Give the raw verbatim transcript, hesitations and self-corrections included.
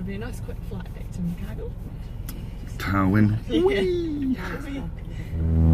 It'll be a nice quick flight back to Chicago. Darwin. Yeah.